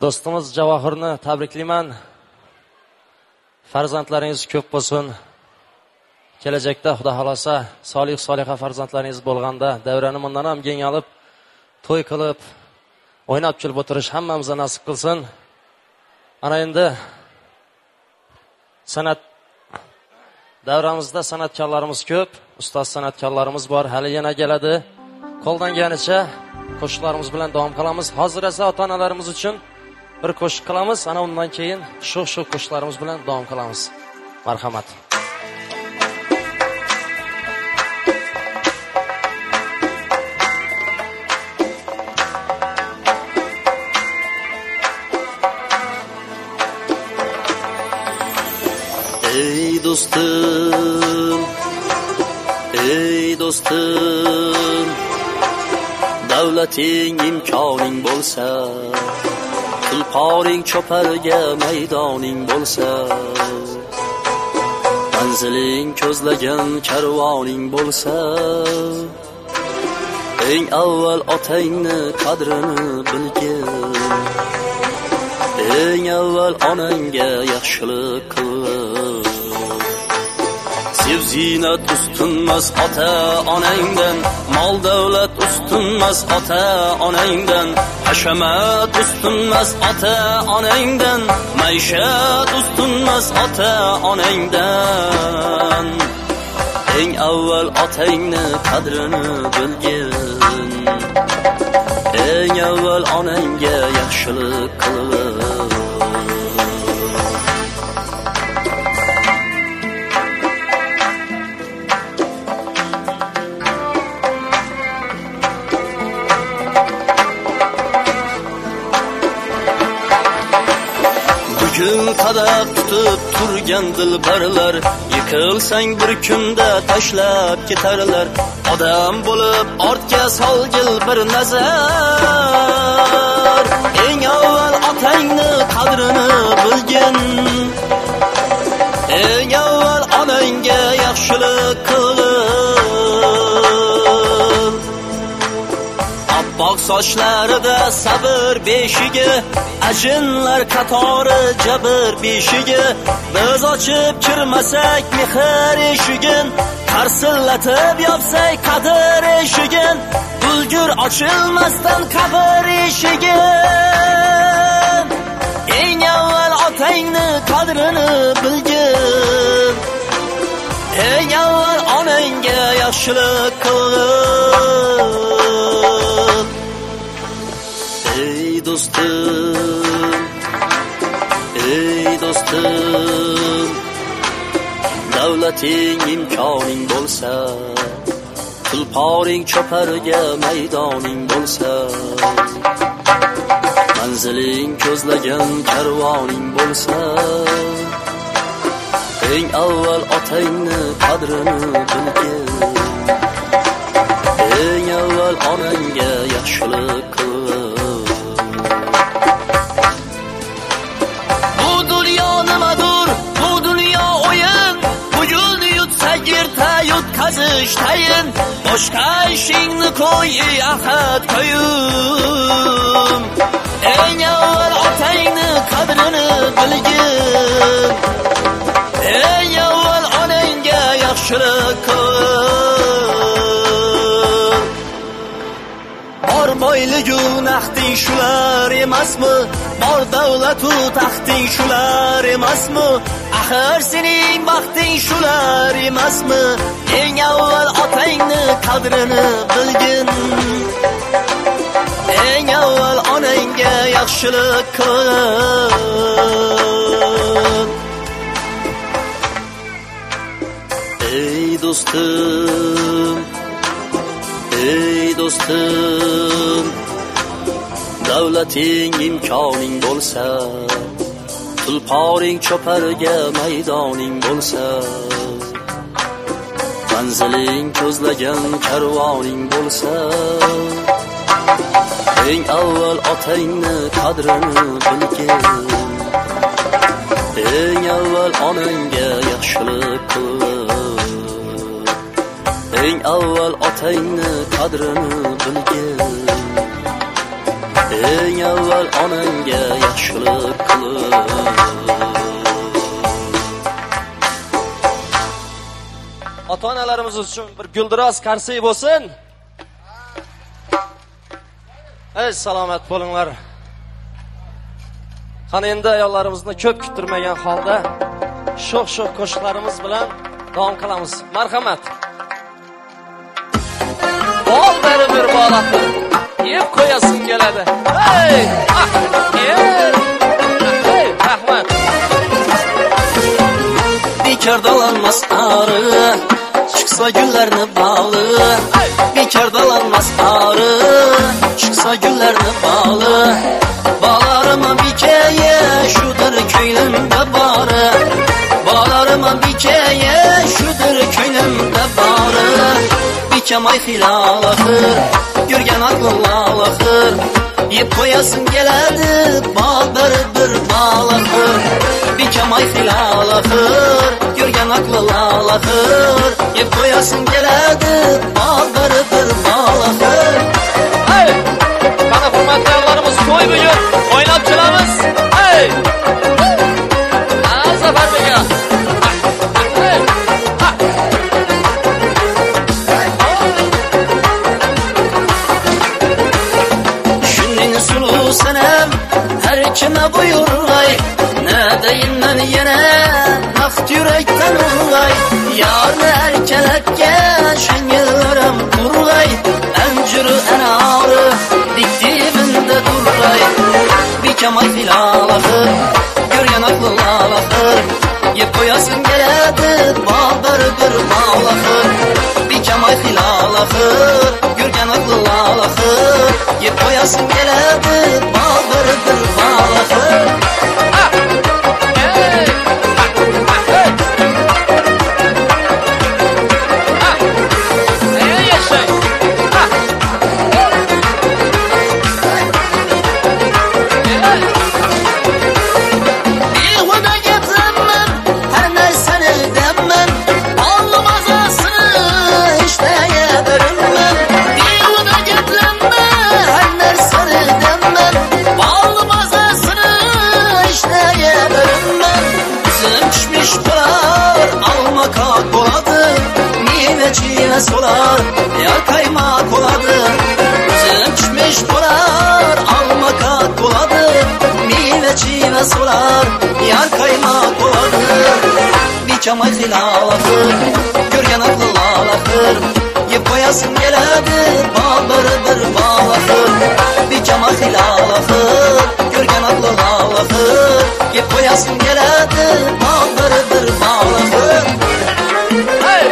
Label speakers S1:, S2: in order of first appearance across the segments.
S1: Do'stimiz Javohirni tabriklayman. Farzandlaringiz ko'p bo'lsin. Kelajakda Xudo xolasa solih-soliha farzandlaringiz bo'lganda davrani bundan ham keng olib, to'y qilib, o'ynab kulib o'tirish hammamizga nasib qilsin. Ana endi san'at davramizda san'atkorlarimiz ko'p, ustoz san'atkorlarimiz bor, hali yana keladi. Qo'ldan kelganicha qo'shiqlarimiz bilan davom qilamiz. Hozir esa ota-onalarimiz uchun bir qo'shiq qilamiz, ana undan keyin shu qo'shiqlarimiz bilan davom qilamiz. Marhamat.
S2: Ey do'stim, davlating imkoning bo'lsa, tulporing cho'pariga maydoning bo'lsa, manziling ko'zlagan karvoning bo'lsa, eng avval otangni qadrini bilgin, eng avval onangga yaxshilik qil. Ziynat ustunmas ota onangdan, mol davlat ustunmas ota onangdan, hashamat ustunmas ota onangdan, maishat ustunmas ota onangdan. Eng avval otangni qadrini bilgin, eng avval onangga yaxshilik qil. Gün qadaq tutib turgan dilbarlar, yiqilsang bir kunda tashlab ketarlar. Odam bo'lib ortga solgil bir nazar, eng avval otangni qadrini bilgin, eng avval onangga yaxshilik qil. Oppoq sochlarida sabr beshigi, ajinlar qatori jabr beshigi, biz ochib kirmasak mehr eshigin, qarsillatib yopsak qadr eshigin, ulgur ochilmasdan qabr eshigin. Eng avval otangni qadrini bilgin, eng avval onangga yaxshilik qil. Ey do'stim, davlating imkoning bo'lsa, tulporing cho'pariga maydoning bo'lsa, manziling ko'zlagan karvoning bo'lsa, eng avval otangni qadrini bilgin, eng avval onangga yaxshilik qil. Yutqazish tayin, boshqa ishingni qo'y, ahad qo'yim. Eng avval otangni qadrini bilgin, eng avval onangga yaxshilik qil. Bor boyligu naqding shular emasmi? Bor davlatu taxting shular emasmi? Axir sening baxting shular emasmi? Eng avval otangni qadrini bilgin, eng avval onangga yaxshilik qil. Ey do'stim, davlating imkoning bo'lsa, tulporing cho'pariga maydoning bo'lsa, manziling ko'zlagan karvoning bo'lsa, eng avval otangni qadrini bilgin, eng avval onangga yaxshilik qil. Eng avval otangni qadrini bilgin, eng avval onangga yaxshilik qilib.
S1: Ota-onalarimiz uchun bir guldiroz qarsiy bo'lsin. Ey salomat bo'linglar. Qani endi ayollarimizni ko'p kuttirmagan holda sho'x-sho'x qo'shiqlarimiz bilan davom qilamiz. Marhamat. Bol berib bir bolatni yeb qo'yasin keladi. Hey! Hey, rahmat.
S2: Bekor dolanmas ari, chiqsa gullarni bog'i. Bekor dolanmas ari, chiqsa gullarni bog'i. Bolarim bikaye, shudir ko'nglimda bori. Bolarim bikaye, shudir ko'nglimda bori. Bikamay xilalaxir, ko'rgan aqllaxir. Yeb qo'yasin keladi, bol bir balaxir. Bikamay xilalaxir, ko'rgan aqllaxir. Yeb qo'yasin keladi, bol bir balaxir.
S1: Hey! Qani hurmatli ayollarimiz, to'y bugun o'ynab kelamiz. Hey! Zafar beka.
S2: Shunning suluv sanam har kime buyurg'ay. Nadayindan yana naqd yurakdan urg'ay. Yarni erkalakka shangillarim urg'ay. Anjuru anori dikdibinda durg'ay. Bikamay xilalaxir, ko'rgan aqllaxir. Yeb qo'yasin keladi, bol bir balaxir. Bikamay xilalaxir, ko'rgan aqllaxir. Yeb qo'yasin keladi, bol bir balaxir. Solar, ya kaymak oladı. Üzüm dolar, alma kat oladı. Meyve çiğne solar, ya kaymak oladı. Bikamay xilalaxir, ko'rgan aqllaxir. Yeb qo'yasin keladi, bol bir balaxir. Bikamay xilalaxir, ko'rgan aqllaxir. Yeb qo'yasin keladi, bol bir balaxir. Hey!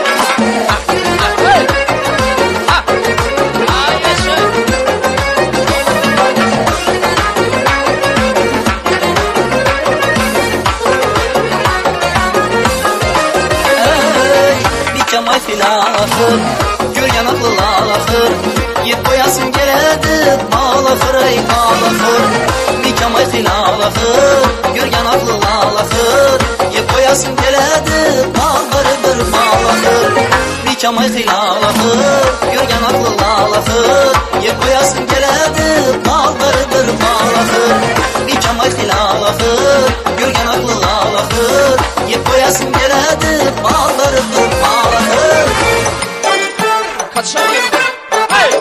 S2: Bikamay xilalaxir, ko'rgan aqllaxir. Yeb qo'yasin keladi, balaxir ey balaxir. Bikamay xilalaxir, ko'rgan aqllaxir. Yeb qo'yasin keladi, bol bir balaxir. Bikamay xilalaxir, ko'rgan aqllaxir. Yeb qo'yasin keladi, bol bir balaxir. Bikamay xilalaxir, ko'rgan aqllaxir. Yeb qo'yasin keladi, bol bir balaxir.
S1: Kaçayım. Hey!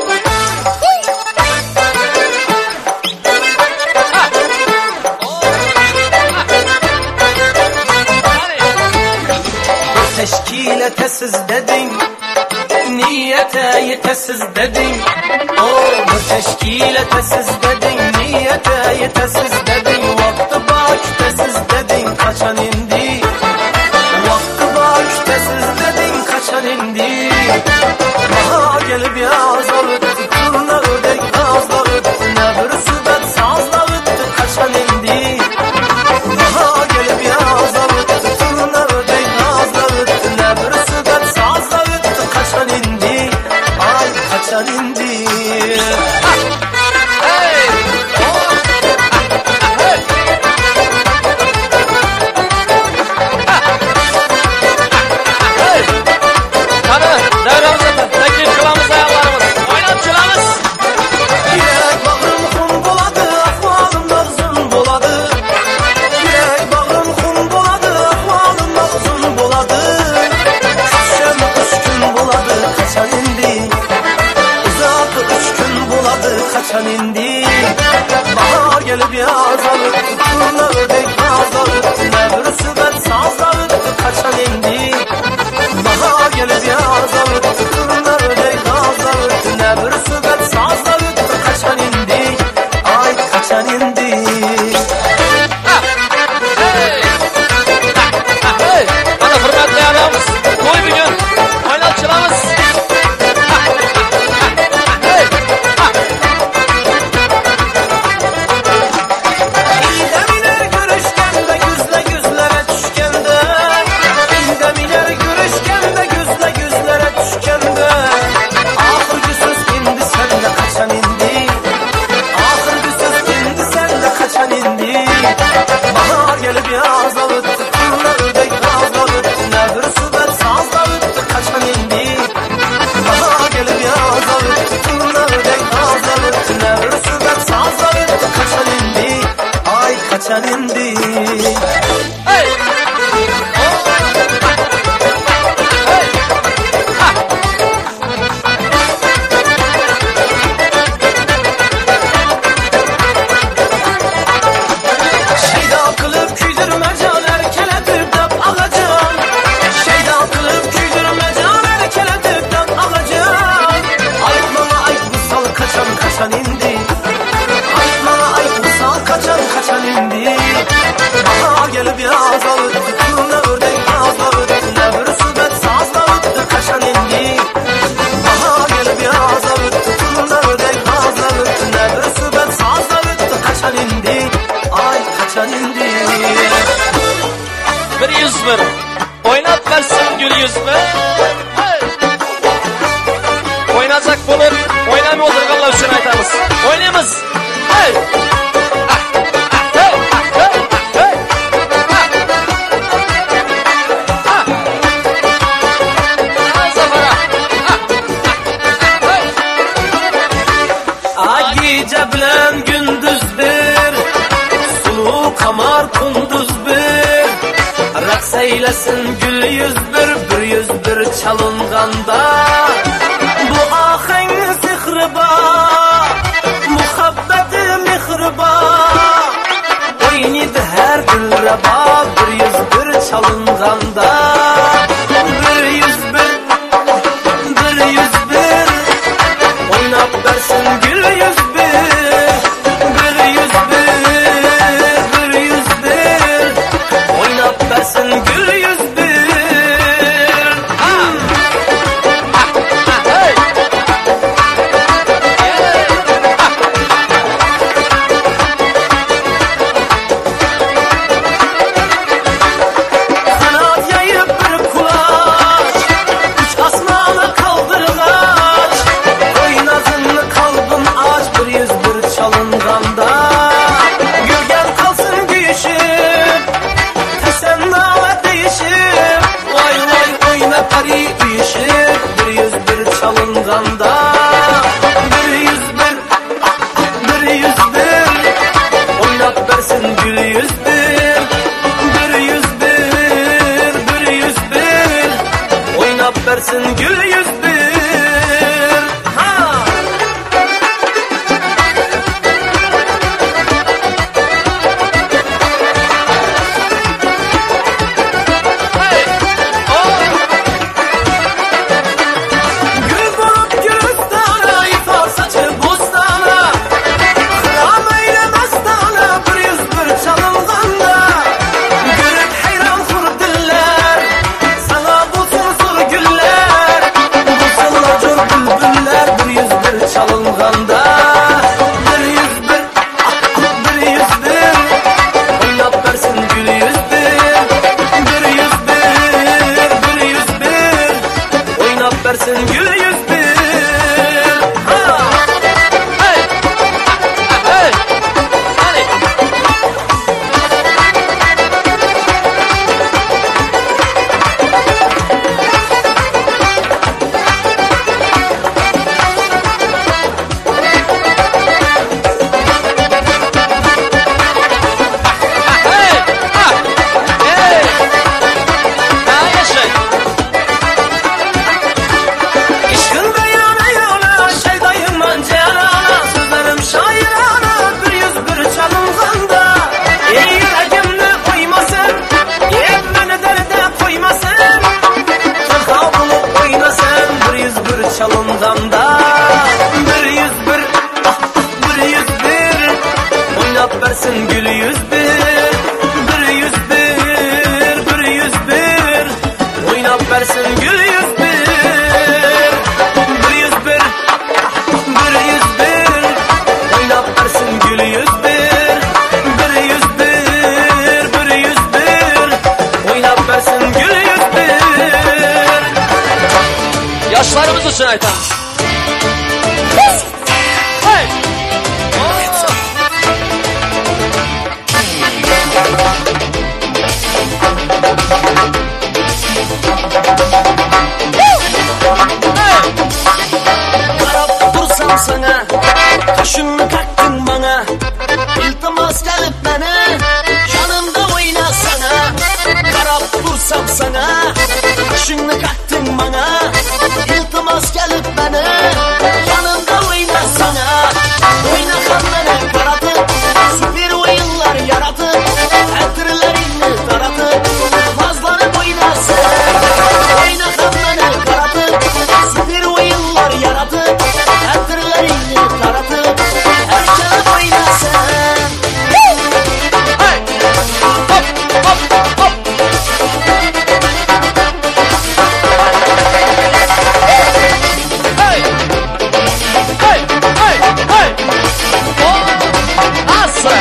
S3: Teşkil etesiz dedin, niyete yetesiz dedin. Teşkil etesiz dedin, niyete yetesiz dedin. Vakti bakütesiz dedin, kaçan indi. Vakti bakütesiz dedin, kaçan indi. Baha gelip yazlar öttü, turna ördek nazlar öttü. Ne bir sübet sazlar öttü, kaçan indi. Baha gelip yazlar öttü, turna ördek nazlar öttü. Ne bir sübet sazlar öttü, kaçan indi. Ay kaçan indi.
S1: Hey!
S3: gelip yazalım turna ördek yazalım ne bir sübet sazlalık kaçan indi bahar gelip yazalım turna ördek yazalım ne bir sübet sazlalık kaçan indi ay kaçan indi.
S1: Ana hürmetli adamız toy bugün oynatçılarımız
S3: kaçan indi. Şeyda kılıp küydürme can erkeletip dap alacağım. Şeyda kılıp küydürme can erkeletip dap alacağım. Ayıpmana ayıp misal kaçan kaçan indi. Ayıpmana ayıp misal kaçan kaçan indi. Aha gelip yazalım turna ördek yazalım ne bir sübet sazlalık kaçan indi. Aha gelip yazalım turna ördek yazalım ne bir sübet sazlalık kaçan indi. Ay kaçan indi.
S1: 101 oynat versin gül 101 oynayacak bulur oynamay o'tirganlar uchun aytamiz oynaymiz hey
S3: gece bilen gündüz bir sulu kamar kunduz bir raks eylesin gül 101 çalınganda bu aheng sihriba muhabbeti mihriba oynaydı her dilraba 101 çalınganda 101 oynap versin gül 101 oynap versin gül 101 kanat yayıp
S1: aytamiz. Hey!
S2: Qarab tursam sana, qaşını taktın bana. İltimas gelip beni, yanımda oynasana. Qarab tursam sana, qaşını taktın bana. İltimas gelip beni, yanımda oynasana. Oynakan beni karatıp, süper oyunlar yaratıp, hatırlarını taratıp, nazlanıp oynasın. Oynakan beni karatıp, süper oyunlar yaratıp, hatırlarını taratıp, herkese oynasın.
S1: Hey! Hop hop hop. Hey! Hey! Hey! Hey! Oh! Asa!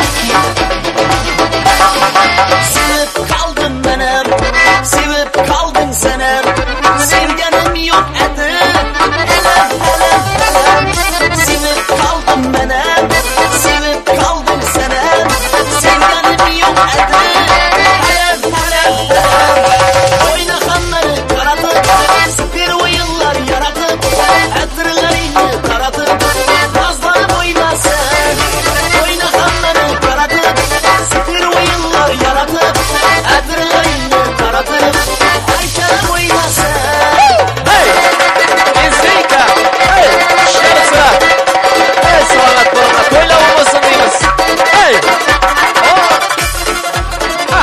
S2: Sevip kaldım benim, sevip kaldın senem. Sevgenim yok edi, elem elem elem. Sevip kaldım benim, sevip kaldın senem. Sevgenim yok edi, elem elem elem. Oynakanları karatıp, süper oyunlar yaratıp, hatırlarını taratıp, nazlanıp oynasın. Oynakanları karatıp, süper oyunlar yaratıp, hatırlarını taratıp, herkese oynasın.
S1: Hey! Enzeika! Hey! Şarsa! Hey! Selamat korona! Koyla olmasın deyimiz. Hey! Oh! Ha!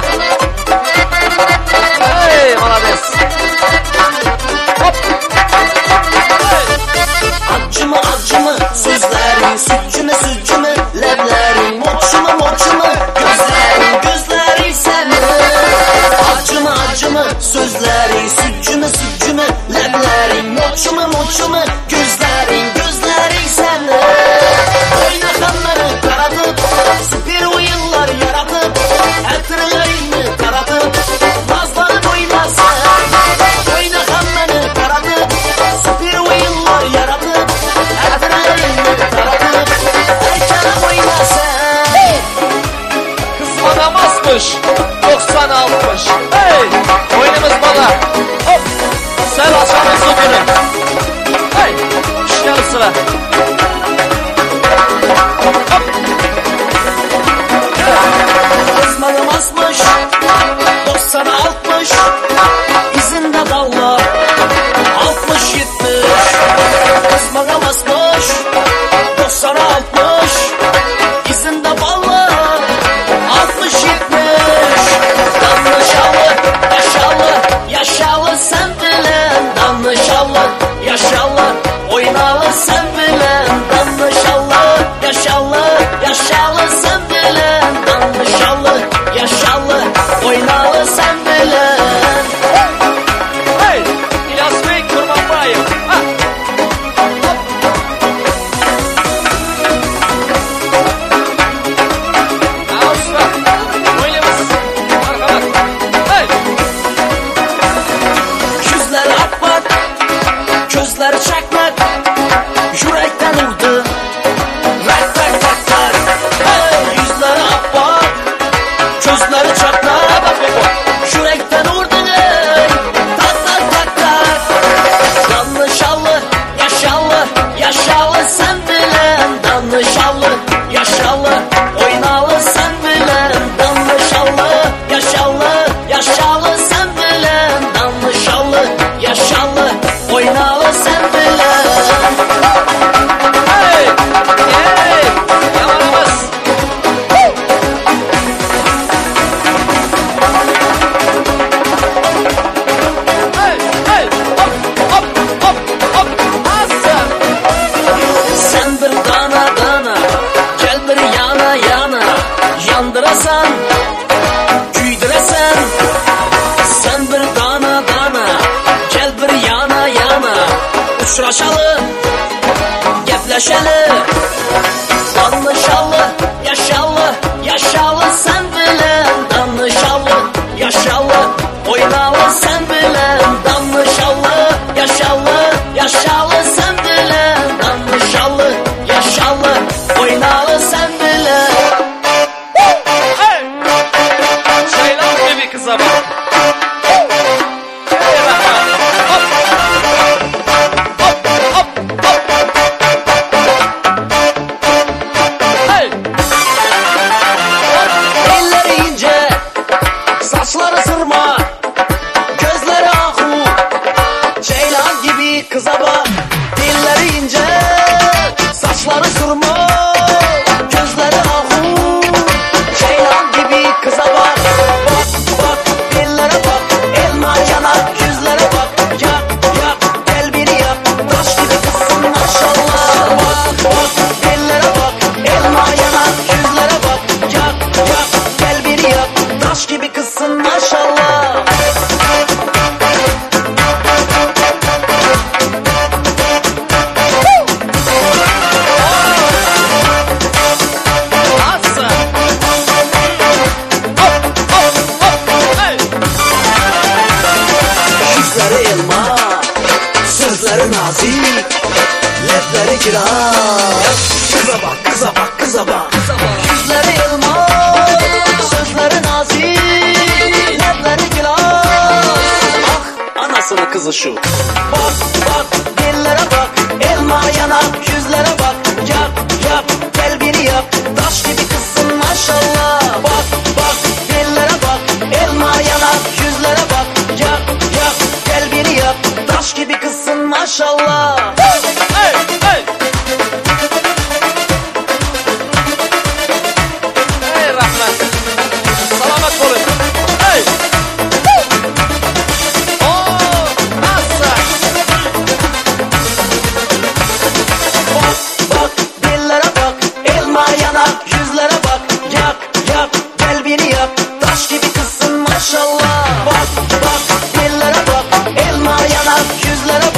S1: Hey! Malades! Hop! Hey!
S2: Acımı acımı sözlerin, sütçümü sütçümü leblerin, moçumu moçumu gözlerin, gözlerin senin. Acımı acımı sözlerin, sütçümü sütçümü leblerin, moçumu moçumu gözlerin, gözlerin senin. Oynakanları karatıp, süper oyunlar yaratıp, hatırlarını taratıp, nazlanıp oynasın. Oynakanları karatıp, süper oyunlar yaratıp, hatırlarını taratıp, herkese oynasın.
S1: Kız bana basmış. 90-60. Hey! Oyunumuz bana. Hop! Sen açalım su günü. Hey! İşte sıra. Hop!
S2: Kızmanım asmış, 90-60, izinde dalla, 60-70. Kızmanım asmış, 90-60, izinde balla, 60-70. Danışalı, yaşalı, yaşalı sen bilen. Danışalı, yaşalı, oynalı sen bilen. Danışalı, yaşalı, yaşalı sen bilen. Danışalı, yaşalı, oynalı sen bilen.
S1: Hey! İlyas Bey Kurbanbayev. Ha! Hop! Ağustos. Oyunumuz. Arkadan. Hey!
S2: Yüzler atmak, gözler çakmak, yürekten vurdu. Rak tak tak tak. Hey! Yüzler atmak, gözleri çakmak, yürekten vurdu. Ey! Tak tak tak tak. Danışalı, yaşalı, yaşalı sen bilen. Danışalı, yaşalı, oynalı sen bilen. Danışalı, yaşalı, yaşalı sen bilen. Danışalı, yaşalı, oynalı sen bilen.
S1: Hey! Hey! Yamanımız. Hey! Hey! Hop! Hop! Hop! Hop! Asa!
S2: Sen bir dana dana, gel bir yana yana, yandırasan, güydürasan. Sen bir dana dana, gel bir yana yana, uçraşalı, gepleşeli. Danışalı, yaşalı, yaşalı sen bilen. Danışalı, yaşalı, oynalı sen bilen. Danışalı, yaşalı, yaşalı sen
S3: nazik, lepleri kiraz. Kıza bak, kıza bak, kıza bak. Yüzleri elmas, sözleri nazik, lepleri kiraz. Ah, anasının kızı şu. Bak, bak, dillere bak, elma yanak, yüzlere bak. Yak, yak, kalbini yak, taş gibi kızsın maşallah. Bak, bak, dillere bak, elma yanak, yüzlere bak. Yak, yak, kalbini yak, taş gibi kızsın maşallah. Hey, hey, hey.
S1: Hey rahmet. Salamat olun. Hey. Oh, nasıl?
S3: Bak, bak, dillere bak, elma yanak, yüzlere bak. Yak, yak, kalbini yak, taş gibi kızsın maşallah. Bak, bak, dillere bak, elma yanak, yüzlere bak.